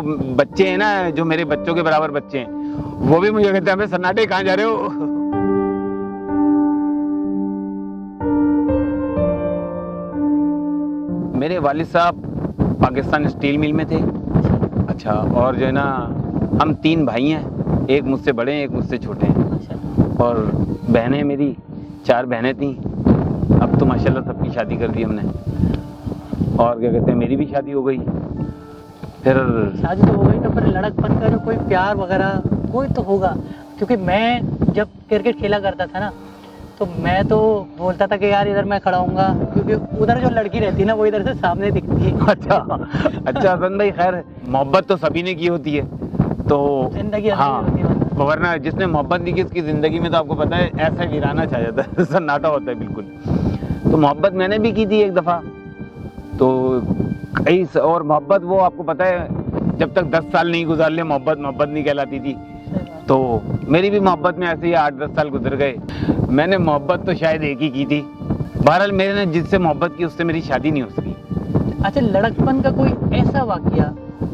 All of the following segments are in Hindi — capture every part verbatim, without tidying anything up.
बच्चे हैं ना, जो मेरे बच्चों के बराबर बच्चे हैं, वो भी मुझे कहते हैं अबे सन्नाटे कहाँ जा रहे हो। मेरे वालिद साहब पाकिस्तान स्टील मिल में थे। अच्छा, और जो है ना हम तीन भाई हैं, एक मुझसे बड़े हैं, एक मुझसे छोटे हैं। अच्छा। और बहनें मेरी चार बहनें थीं, अब तो माशाल्लाह सबकी शादी कर दी हमने। और क्या कहते हैं, मेरी भी शादी हो गई। फिर शादी तो हो गई, तो फिर लड़कपन का जो कोई प्यार वगैरह कोई तो होगा, क्योंकि मैं जब क्रिकेट खेला करता था ना, तो मैं तो बोलता था कि यार इधर मैं खड़ा हूँगा, क्योंकि उधर जो लड़की रहती है ना वो इधर से सामने दिखती है। अच्छा अच्छा हसन भाई, खैर मोहब्बत तो सभी ने की होती है, तो जिंदगी हाँ, वरना जिसने मोहब्बत नहीं की उसकी जिंदगी में तो आपको पता है ऐसा वीराना छा जाता है, सन्नाटा होता है बिल्कुल। तो मोहब्बत मैंने भी की थी एक दफा, तो कई, और मोहब्बत वो आपको पता है जब तक दस साल नहीं गुजार ले मोहब्बत मोहब्बत नहीं कहलाती थी। तो मेरी भी मोहब्बत में ऐसे ही आठ दस साल गुजर गए। मैंने मोहब्बत तो शायद एक ही की थी। बहरहाल मेरे ने जिससे मोहब्बत की उससे मेरी शादी नहीं हो सकी। अच्छा, लड़कपन का कोई ऐसा वाकया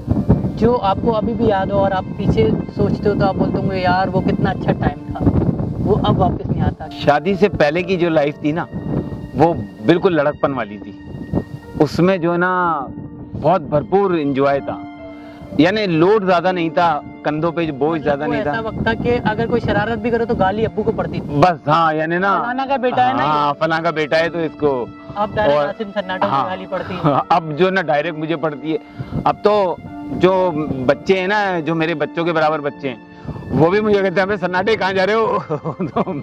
जो आपको अभी भी याद हो और आप पीछे सोचते हो तो आप बोलते होंगे यार वो कितना अच्छा टाइम था, वो अब वापस नहीं आता? शादी से पहले की जो लाइफ थी ना, वो बिल्कुल लड़कपन वाली थी। उसमें जो है ना बहुत भरपूर एंजॉय था, यानी लोड ज्यादा नहीं था, कंधों पे बोझ ज्यादा नहीं था। ऐसा वक्त था कि अगर कोई शरारत भी करे तो गाली अब्बू को पड़ती थी बस। हाँ, यानी ना फलाना का बेटा है ना, हाँ फलाना का बेटा है तो इसको अब डायरेक्ट आसिम सन्नाटा को गाली पड़ती है। अब जो ना डायरेक्ट मुझे पड़ती है। अब तो जो बच्चे हैं ना, जो मेरे बच्चों के बराबर बच्चे हैं, वो भी मुझे कहते हैं अबे सन्नाटे कहाँ जा रहे हो।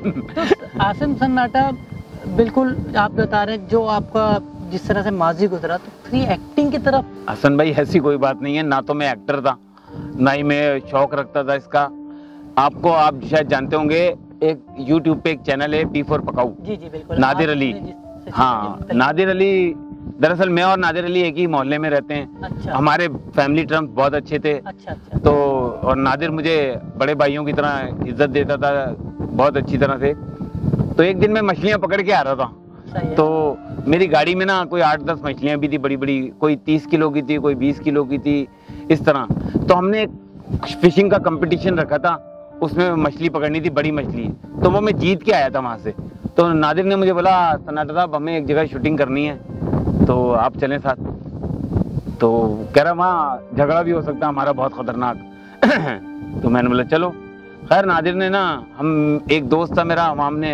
तो आसिम सन्नाटा, बिल्कुल आप बता रहे हैं जो आपका जिस तरह से माजी गुजरा, तो फिर एक्टिंग की तरफ? हसन भाई ऐसी कोई बात नहीं है, ना तो मैं एक्टर था, ना ही मैं शौक रखता था इसका। आपको, आप शायद जानते होंगे, एक यूट्यूब पे एक चैनल है पी फॉर पकाऊ। जी जी बिल्कुल, नादिर अली। हाँ, नादिर अली, दरअसल मैं और नादिर अली एक ही मोहल्ले में रहते हैं। अच्छा। हमारे फैमिली टर्म्स बहुत अच्छे थे। अच्छा अच्छा। तो और नादिर मुझे बड़े भाइयों की तरह इज्जत देता था बहुत अच्छी तरह से। तो एक दिन मैं मछलियाँ पकड़ के आ रहा था, तो मेरी गाड़ी में ना कोई आठ दस मछलियाँ भी थी, बड़ी बड़ी, कोई तीस किलो की थी, कोई बीस किलो की थी, इस तरह। तो हमने फिशिंग का कंपटीशन रखा था, उसमें मछली पकड़नी थी, बड़ी मछली, तो वो मैं जीत के आया था वहाँ से। तो नादिर ने मुझे बोला सन्नाटा साहब हमें एक जगह शूटिंग करनी है, तो आप चलें साथ। तो कह रहा वहाँ झगड़ा भी हो सकता है हमारा बहुत खतरनाक। तो मैंने बोला चलो। खैर नादिर ने ना, हम एक दोस्त था मेरा, हमने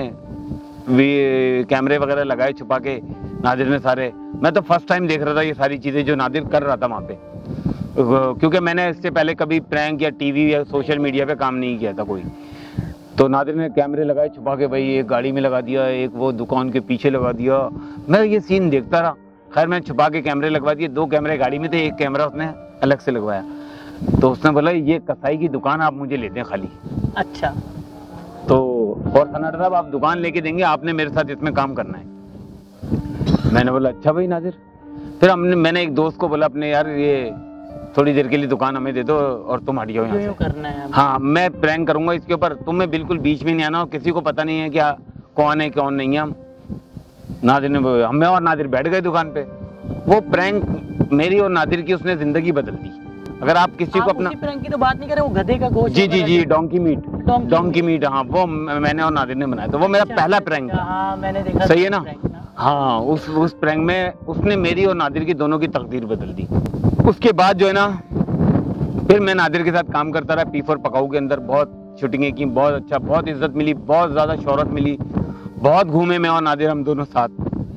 कैमरे वगैरह लगाए छुपा के, नादिर ने सारे, मैं तो फर्स्ट टाइम देख रहा था ये सारी चीज़ें जो नादिर कर रहा था वहाँ पे, क्योंकि मैंने इससे पहले कभी प्रैंक या टीवी या सोशल मीडिया पे काम नहीं किया था कोई। तो नादिर ने कैमरे लगाए छुपा के, भाई एक गाड़ी में लगा दिया, एक वो दुकान के पीछे लगा दिया, मैं ये सीन देखता रहा। खैर मैंने छुपा के कैमरे लगवा दिए, दो कैमरे गाड़ी में थे, एक कैमरा उसने अलग से लगवाया। तो उसने बोला ये कसाई की दुकान आप मुझे लेते हैं खाली। अच्छा। तो और सन्नाटा साहब आप दुकान लेके देंगे, आपने मेरे साथ इसमें काम करना है। मैंने बोला अच्छा भाई नादिर। फिर हमने, मैंने एक दोस्त को बोला अपने, यार ये थोड़ी देर के लिए दुकान हमें दे दो और तुम हट जाओ यहाँ से। करना है हाँ, मैं प्रैंक करूंगा इसके ऊपर, तुम्हें बिल्कुल बीच में नहीं आना, और किसी को पता नहीं है क्या कौन है कौन नहीं है। हम नादिर ने, हमें और नादिर बैठ गए दुकान पे। वो प्रैंक मेरी और नादिर की उसने जिंदगी बदल दी। अगर आप किसी को अपना, प्रैंक की तो बात नहीं करें, वो गधे का गोश्त, जी जी जी डोंकी मीट, डोंकी मीट, हाँ वो मैंने और नादिर ने बनाया था, वो मेरा पहला प्रैंक था। हाँ मैंने देखा, सही है ना। हाँ, उस उस प्रैंक में उसने मेरी और नादिर की दोनों की तकदीर बदल दी। उसके बाद जो है ना, फिर मैं नादिर के साथ काम करता रहा पी फॉर पकाऊ के अंदर, बहुत शूटिंगें की, बहुत अच्छा, बहुत इज्जत मिली, बहुत ज्यादा शोहरत मिली, बहुत घूमे मैं और नादिर, हम दोनों साथ।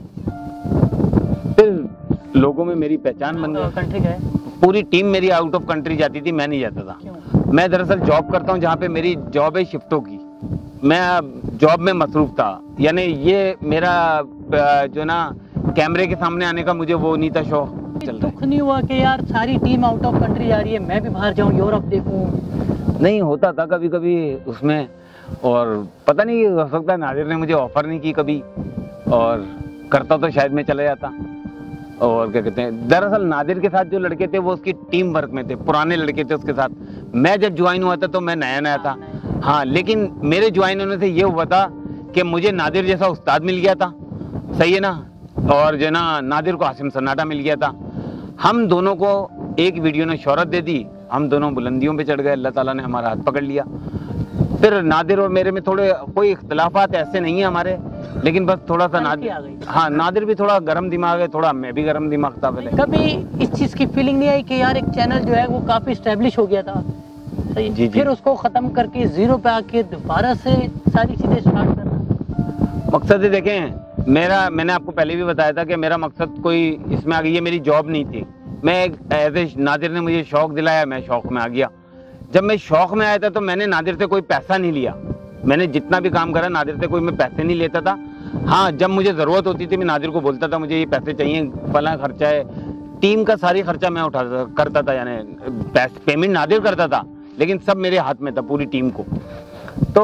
फिर लोगों में मेरी पहचान बन गई। कंट्री गए, पूरी टीम मेरी आउट ऑफ कंट्री जाती थी, मैं नहीं जाता था। क्यों? मैं दरअसल जॉब करता हूँ जहाँ पे मेरी जॉब है शिफ्टों की, मैं जॉब में मसरूफ था, यानी ये मेरा जो ना कैमरे के सामने आने का मुझे वो नहीं था शौक। दुख नहीं हुआ कि यार सारी टीम आउट ऑफ कंट्री जा रही है, मैं भी बाहर जाऊँ, यूरोप देखूँ? नहीं, होता था कभी कभी उसमें, और पता नहीं हो सकता है नादिर ने मुझे ऑफर नहीं की कभी, और करता तो शायद मैं चला जाता। और क्या कहते हैं, दरअसल नादिर के साथ जो लड़के थे वो उसकी टीम वर्क में थे, पुराने लड़के थे उसके साथ। मैं जब ज्वाइन हुआ था तो मैं नया नया था। हाँ, लेकिन मेरे ज्वाइन होने से ये हुआ था कि मुझे नादिर जैसा उस्ताद मिल गया था, सही है ना, और जो ना नादिर को आसिम सन्नाटा मिल गया था। हम दोनों को एक वीडियो ने शोहरत दे दी, हम दोनों बुलंदियों पे चढ़ गए, अल्लाह ताला ने हमारा हाथ पकड़ लिया। फिर नादिर और मेरे में थोड़े कोई इख्तलाफात ऐसे नहीं है हमारे, लेकिन बस थोड़ा सा नादिर, हाँ नादिर भी थोड़ा गर्म दिमाग है, थोड़ा मैं भी गर्म दिमाग था पहले। कभी इस चीज़ की फीलिंग नहीं आई कि यार एक चैनल जो है वो काफ़ी स्टैब्लिश हो गया था, सही जी, फिर जी। उसको ख़त्म करके ज़ीरो पे आके दोबारा से सारी चीज़ें स्टार्ट करना? मकसद है, देखें मेरा, मैंने आपको पहले भी बताया था कि मेरा मकसद कोई इसमें आ गई, ये मेरी जॉब नहीं थी। मैं एज ए नादिर ने मुझे शौक़ दिलाया, मैं शौक़ में आ गया। जब मैं शौक़ में आया था तो मैंने नादिर से कोई पैसा नहीं लिया, मैंने जितना भी काम करा नादिर से कोई मैं पैसे नहीं लेता था। हाँ, जब मुझे ज़रूरत होती थी मैं नादिर को बोलता था मुझे ये पैसे चाहिए, फला खर्चा है, टीम का सारी खर्चा मैं उठाता करता था, यानी पेमेंट नादिर करता था, लेकिन सब मेरे हाथ में था, पूरी टीम को। तो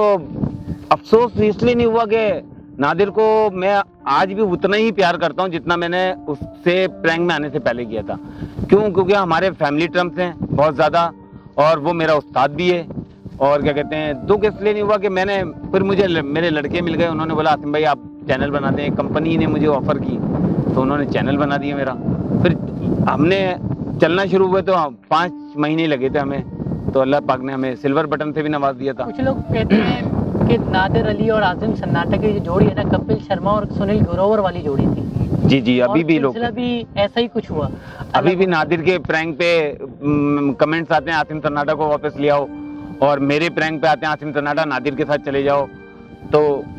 अफसोस इसलिए नहीं हुआ कि नादिर को मैं आज भी उतना ही प्यार करता हूँ जितना मैंने उससे प्रैंक में आने से पहले किया था। क्यों? क्योंकि हमारे फैमिली टर्म्स हैं बहुत ज़्यादा, और वो मेरा उस्ताद भी है। और क्या कहते हैं, दुख इसलिए नहीं हुआ कि मैंने, फिर मुझे मेरे लड़के मिल गए, उन्होंने बोला आसिम भाई आप चैनल बना दें, कंपनी ने मुझे ऑफ़र की तो उन्होंने चैनल बना दिया मेरा। फिर हमने चलना शुरू हुए तो पाँच महीने लगे थे हमें, तो अल्लाह पाक ने हमें सिल्वर बटन से भी नवाज दिया था। कुछ लोग कहते हैं कि नादिर अली और आसिम सन्नाटा की जो जोड़ी है ना, कपिल शर्मा और सुनील ग्रोवर वाली जोड़ी थी। जी जी, अभी भी लोग, भी ऐसा ही कुछ हुआ, अभी भी नादिर के प्रैंक पे कमेंट्स आते हैं आसिम सन्नाटा को वापस ले आओ, और मेरे प्रैंक पे आते हैं आसिम सन्नाटा नादिर के साथ चले जाओ। तो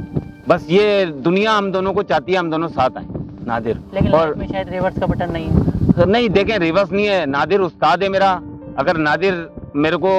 बस ये दुनिया हम दोनों को चाहती है हम दोनों साथ आए, नादिर। लेकिन और में शायद रिवर्स का बटन नहीं है। नहीं, देखें रिवर्स नहीं है, नादिर उस्ताद है मेरा। अगर नादिर मेरे को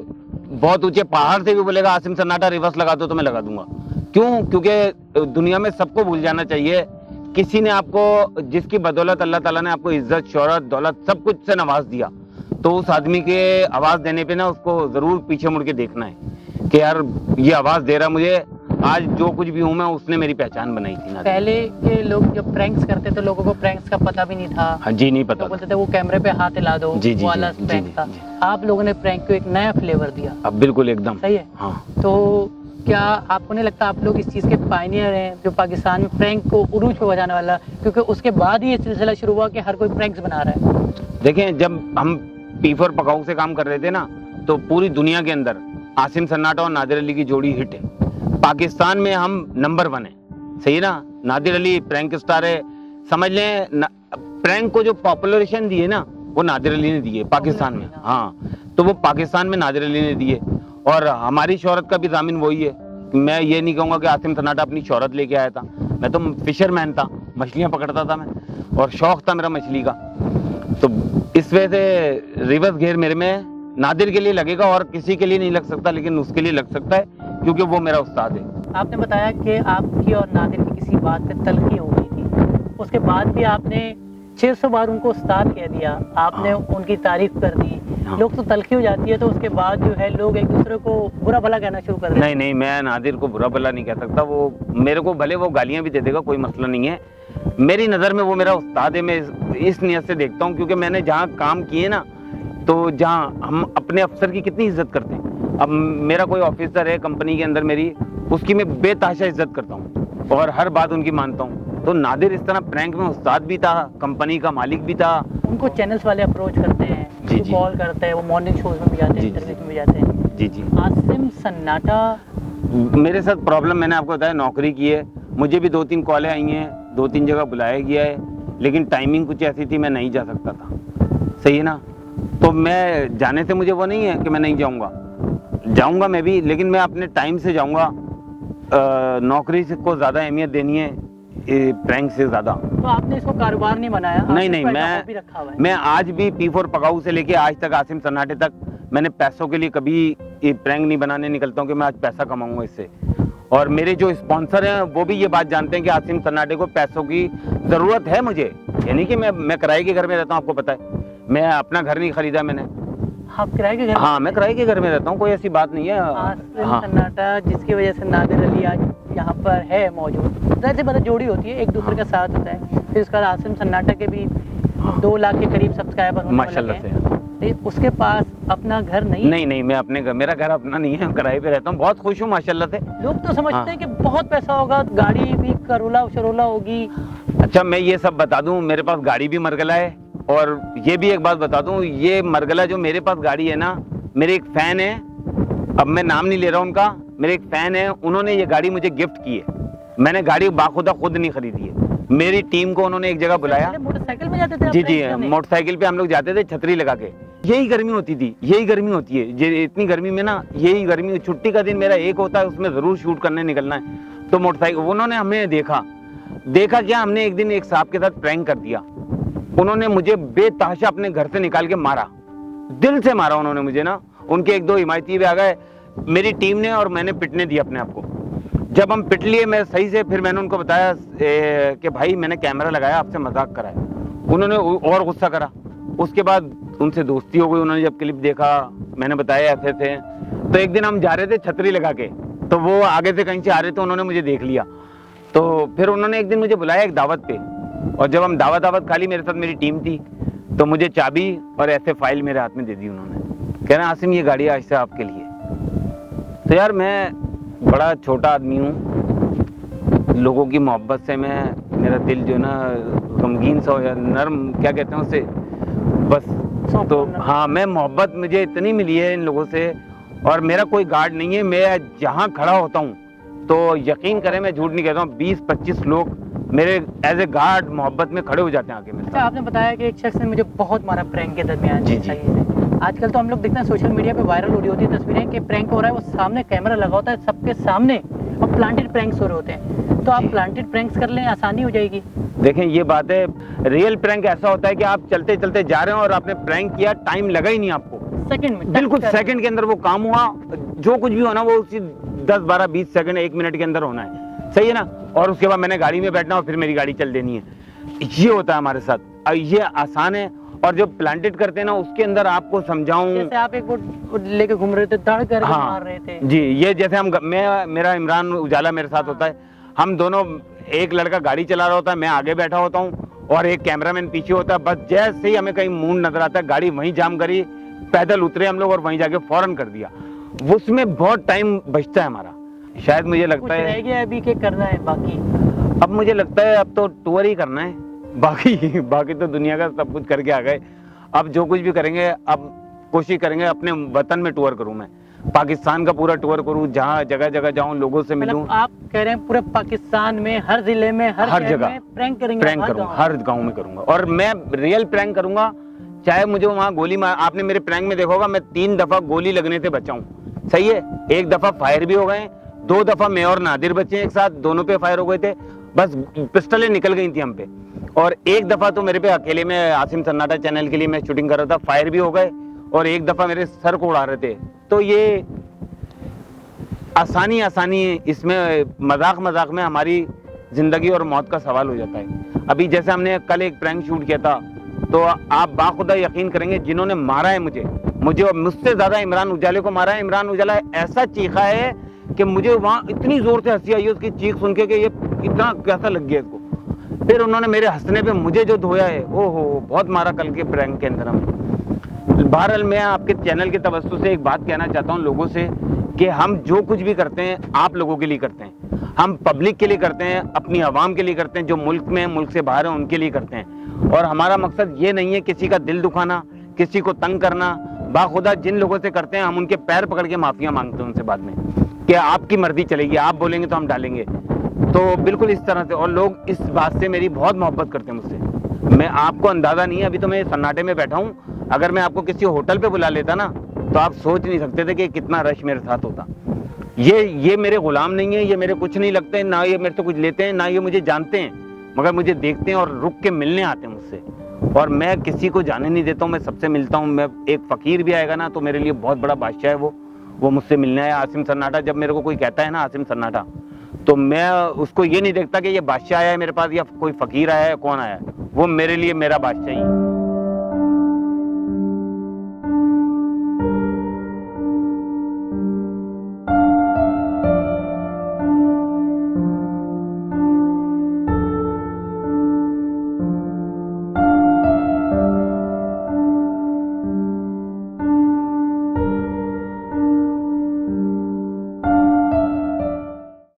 बहुत ऊंचे पहाड़ से भी बोलेगा आसिम सन्नाटा रिवर्स लगा दो तो मैं लगा दूंगा। क्यों? क्योंकि दुनिया में सबको भूल जाना चाहिए, किसी ने आपको, जिसकी बदौलत अल्लाह ताला ने आपको इज्जत, शोहरत, दौलत सब कुछ से नवाज दिया, तो उस आदमी के आवाज़ देने पे ना उसको ज़रूर पीछे मुड़ के देखना है कि यार ये आवाज़ दे रहा मुझे, आज जो कुछ भी हूँ मैं, उसने मेरी पहचान बनाई थी ना। पहले के लोग जब प्रैंक्स करते थे लोगों को प्रैंक्स का पता भी नहीं था। हाँ जी, नहीं पता, तो बोलते थे वो कैमरे पे हाथ हिला दो, जी जी, वो वाला प्रैंक था। आप लोगों ने प्रैंक को एक नया फ्लेवर दिया। अब बिल्कुल एकदम सही है। हाँ। तो क्या आपको नहीं लगता आप लोग इस चीज़ के पायनियर हैं, जो पाकिस्तान में प्रैंक को उरूज पे बजाने वाला, क्योंकि उसके बाद ही ये सिलसिला शुरू हुआ कि हर कोई प्रैंक्स बना रहा है। देखें, जब हम पी फोर पकाऊ से काम कर रहे थे ना, तो पूरी दुनिया के अंदर आसिम सन्नाटा और नादिर अली की जोड़ी हिट है। पाकिस्तान में हम नंबर वन है, सही ना। नादिर अली प्रैंक स्टार है, समझ लें। प्रैंक को जो पॉपुलरेशन दी है ना, वो नादिर अली ने दी है पाकिस्तान में। हाँ, तो वो पाकिस्तान में नादिर अली ने दी है, और हमारी शोहरत का भी जामिन वही है। मैं ये नहीं कहूँगा कि आसिम सन्नाटा अपनी शोहरत लेके आया था, मैं तो फिशरमैन था, मछलियाँ पकड़ता था मैं, और शौक था मेरा मछली का। तो इस वजह से रिवर्स घेर मेरे में नादिर के लिए लगेगा और किसी के लिए नहीं लग सकता, लेकिन उसके लिए लग सकता है क्योंकि वो मेरा उस्ताद है। आपने बताया कि आपकी और नादिर की किसी बात पे तलखी हो गई थी, उसके बाद भी आपने छह सौ बार उनको उस्ताद कह दिया, आपने हाँ। उनकी तारीफ कर दी। हाँ। लोग तो तलखी हो जाती है तो उसके बाद जो है लोग एक दूसरे को बुरा भला कहना शुरू कर देते हैं। नहीं नहीं, मैं नादिर को बुरा भला नहीं कह सकता, वो मेरे को भले वो गालियाँ भी दे देगा, कोई मसला नहीं है। मेरी नज़र में वो मेरा उस्ताद है, मैं इस नियत से देखता हूँ, क्योंकि मैंने जहाँ काम किए ना, तो जहाँ हम अपने अफसर की कितनी इज्जत करते हैं। अब मेरा कोई ऑफिसर है कंपनी के अंदर मेरी, उसकी मैं बेतहाशा इज्जत करता हूँ और हर बात उनकी मानता हूँ। तो नादिर इस तरह प्रैंक में उस्ताद भी था, कंपनी का मालिक भी था। उनको चैनल्स वाले अप्रोच करते हैं, जी जी, कॉल करते हैं, वो मॉर्निंग शोज में भी जाते हैं, इंटरव्यूज में भी जाते हैं। जी जी। आसिम सन्नाटा, मेरे साथ प्रॉब्लम, मैंने आपको बताया, नौकरी की है, मुझे भी दो तीन कॉलें आई हैं, दो तीन जगह बुलाया गया है, लेकिन टाइमिंग कुछ ऐसी थी मैं नहीं जा सकता था, सही है ना। तो मैं जाने से मुझे वो नहीं है कि मैं नहीं जाऊंगा, जाऊंगा मैं भी, लेकिन मैं अपने टाइम से जाऊंगा। नौकरी से को ज़्यादा अहमियत देनी है प्रैंक से ज़्यादा। तो आपने इसको कारोबार नहीं बनाया? नहीं नहीं, मैं भी रखा हुआ है। मैं आज भी पी फोर पकाऊ से लेके आज तक आसिम सन्नाटे तक मैंने पैसों के लिए कभी ये प्रैंक नहीं बनाने निकलता हूँ कि मैं आज पैसा कमाऊंगा इससे। और मेरे जो स्पॉन्सर हैं वो भी ये बात जानते हैं कि आसिम सन्नाटे को पैसों की ज़रूरत है मुझे, यानी कि मैं मैं किराए के घर में रहता हूँ, आपको पता है, मैं अपना घर नहीं खरीदा मैंने। आप किराए के घर? हाँ, मैं किराए के घर में रहता हूँ, कोई ऐसी बात नहीं है। आसिम सन्नाटा जिसकी वजह से नादिर अली आज यहाँ पर है मौजूद, जैसे मतलब जोड़ी होती है, एक दूसरे का साथ होता है। फिर उसका आसिम सन्नाटा के भी दो लाख के करीब सब्सक्राइबर होने माशाल्लाह से। उसके पास अपना घर नहीं? नहीं नहीं, मैं अपने घर, मेरा घर अपना नहीं है, किराए पे रहता हूँ, बहुत खुश हूँ माशाल्लाह से। लोग तो समझते हाँ। हैं कि बहुत पैसा होगा, गाड़ी भी करोला शरोला होगी। अच्छा, मैं ये सब बता दूं, मेरे पास गाड़ी भी मरगला है और ये भी एक बात बता दूं, ये मरगला जो मेरे पास गाड़ी है ना, मेरे एक फैन है, अब मैं नाम नहीं ले रहा उनका, मेरे एक फैन है, उन्होंने ये गाड़ी मुझे गिफ्ट की है। मैंने गाड़ी बाखुदा खुद नहीं खरीदी है, मेरी टीम को उन्होंने एक जगह बुलाया। मोटरसाइकिल में जाते थे? जी जी, मोटरसाइकिल पे हम लोग जाते थे छतरी लगा के। यही गर्मी होती थी, यही गर्मी होती है, ये इतनी गर्मी में ना, यही गर्मी, छुट्टी का दिन मेरा एक होता है, उसमें जरूर शूट करने निकलना है। तो मोटरसाइकिल उन्होंने हमें देखा देखा क्या, हमने एक दिन एक साहब के साथ प्रैंक कर दिया। उन्होंने मुझे बेतहाशा अपने घर से निकाल के मारा, दिल से मारा उन्होंने मुझे ना। उनके एक दो हिमायती भी आ गए, मेरी टीम ने और मैंने पिटने दिया अपने आप को। जब हम पिट लिए मैं सही से, फिर मैंने उनको बताया ए, कि भाई मैंने कैमरा लगाया, आपसे मजाक कराया। उन्होंने और गुस्सा करा। उसके बाद उनसे दोस्ती हो गई। उन्होंने जब क्लिप देखा, मैंने बताया ऐसे थे। तो एक दिन हम जा रहे थे छतरी लगा के, तो वो आगे से कहीं से आ रहे थे, उन्होंने मुझे देख लिया। तो फिर उन्होंने एक दिन मुझे बुलाया एक दावत पे, और जब हम दावत दावत खा ली, मेरे साथ मेरी टीम थी, तो मुझे चाबी और ऐसे फाइल मेरे हाथ में दे दी उन्होंने। कह रहे हैं आसिम ये गाड़ी आज से आपके लिए। तो यार मैं बड़ा छोटा आदमी हूँ, लोगों की मोहब्बत से मैं, मेरा दिल जो है ना गमगीन सा हो या नर्म, क्या कहते हैं उसे, बस। तो हाँ, मैं मोहब्बत मुझे इतनी मिली है इन लोगों से, और मेरा कोई गार्ड नहीं है। मैं जहाँ खड़ा होता हूँ तो यकीन करें, मैं झूठ नहीं कहता हूँ, बीस पच्चीस लोग मेरे एज ए गार्ड मोहब्बत में खड़े हो जाते हैं आके मेरे साथ। अच्छा, आपने बताया कि एक शख्स ने मुझे बहुत मारा प्रैंक के दरमियान। जी जी। आजकल तो हम लोग देखते हैं सोशल मीडिया पे वायरल हो रही होती है तस्वीरें कि प्रैंक हो रहा है, वो सामने कैमरा लगा होता है सबके सामने, और प्लांटेड प्रैंक्स हो रहे होते हैं। तो आप प्लांटेड प्रैंक्स कर लें, आसानी हो जाएगी। देखें ये बात है, रियल प्रैंक ऐसा होता है कि आप चलते चलते जा रहे हैं और आपने प्रैंक किया, टाइम लगा ही नहीं आपको, सेकंड में, बिल्कुल सेकंड के अंदर वो काम हुआ। जो कुछ भी होना वो उसी दस बारह बीस सेकंड एक मिनट के अंदर होना है, सही है ना। और उसके बाद मैंने गाड़ी में बैठना और फिर मेरी गाड़ी चल देनी है, ये होता है हमारे साथ। अब ये आसान है। और जो प्लांटेड करते हैं ना, उसके अंदर आपको समझाऊं, जैसे आप एक वो लेके घूम रहे थे, दड़ कर हाँ, मार रहे थे जी। ये जैसे हम, मैं मेरा इमरान उजाला मेरे साथ होता है, हम दोनों, एक लड़का गाड़ी चला रहा होता है, मैं आगे बैठा होता हूँ और एक कैमरामैन पीछे होता है। बस जैसे ही हमें कहीं मूड नजर आता है, गाड़ी वहीं जाम करी, पैदल उतरे हम लोग और वहीं जाके फौरन कर दिया। उसमें बहुत टाइम बचता है हमारा। शायद मुझे लगता है रह गया अभी के करना है बाकी। अब मुझे लगता है अब तो टूर ही करना है, बाकी बाकी तो दुनिया का सब कुछ करके आ गए। अब जो कुछ भी करेंगे, अब कोशिश करेंगे अपने वतन में टूर करूं, मैं पाकिस्तान का पूरा टूर करूं, जहां जगह जगह जाऊं, लोगों से मिलूं। आप कह रहे हैं पूरे पाकिस्तान में, हर जिले में, हर, हर जगह प्रैंक करेंगे? प्रैंक करूंगा, हर गांव में करूंगा, और मैं रियल प्रैंक करूंगा। चाहे मुझे वहां गोली मार, आपने मेरे प्रैंक में देखा होगा, मैं तीन दफा गोली लगने से बचाऊं, सही है। एक दफा फायर भी हो गए, दो दफा मैं और नादिर बच्चे एक साथ, दोनों पे फायर हो गए थे, बस पिस्टलें निकल गई थी हम पे। और एक दफा तो मेरे पे अकेले में, आसिम सन्नाटा चैनल के लिए मैं शूटिंग कर रहा था, फायर भी हो गए, और एक दफा मेरे सर को उड़ा रहे थे। तो ये आसानी आसानी इसमें, मजाक मजाक में हमारी जिंदगी और मौत का सवाल हो जाता है। अभी जैसे हमने कल एक प्रैंक शूट किया था, तो आप बाखुदा यकीन करेंगे, जिन्होंने मारा है मुझे मुझे और मुझसे ज्यादा इमरान उजाले को मारा है। इमरान उजाला ऐसा चीखा है कि मुझे वहां इतनी जोर से हंसी आई है उसकी चीख सुन के कि ये इतना कैसा लग गया इसको। फिर उन्होंने मेरे हंसने पे मुझे जो धोया है, ओहो, बहुत मारा कल के प्रैंक के अंदर हमें। बहरहाल मैं आपके चैनल के तवज्जो से एक बात कहना चाहता हूँ लोगों से, कि हम जो कुछ भी करते हैं आप लोगों के लिए करते हैं, हम पब्लिक के लिए करते हैं, अपनी आवाम के लिए करते हैं, जो मुल्क में, मुल्क से बाहर है उनके लिए करते हैं। और हमारा मकसद ये नहीं है किसी का दिल दुखाना, किसी को तंग करना। बाखुदा जिन लोगों से करते हैं, हम उनके पैर पकड़ के माफिया मांगते हैं उनसे बाद में, कि आपकी मर्जी चलेगी, आप बोलेंगे तो हम डालेंगे। तो बिल्कुल इस तरह से, और लोग इस बात से मेरी बहुत मोहब्बत करते हैं मुझसे। मैं, आपको अंदाजा नहीं है, अभी तो मैं सन्नाटे में बैठा हूँ, अगर मैं आपको किसी होटल पे बुला लेता ना, तो आप सोच नहीं सकते थे कि कितना रश मेरे साथ होता। ये ये मेरे गुलाम नहीं है, ये मेरे कुछ नहीं लगते, ना ये मेरे से कुछ लेते हैं, ना ये मुझे जानते हैं, मगर मुझे देखते हैं और रुक के मिलने आते हैं मुझसे। और मैं किसी को जाने नहीं देता हूँ, मैं सबसे मिलता हूँ। मैं, एक फकीर भी आएगा ना तो मेरे लिए बहुत बड़ा बादशाह है वो वो मुझसे मिलने आया। आसिम सन्नाटा, जब मेरे को कोई कहता है ना आसिम सन्नाटा, तो मैं उसको ये नहीं देखता कि ये बादशाह आया है मेरे पास या कोई फकीर आया है, कौन आया है, वो मेरे लिए मेरा बादशाह ही है।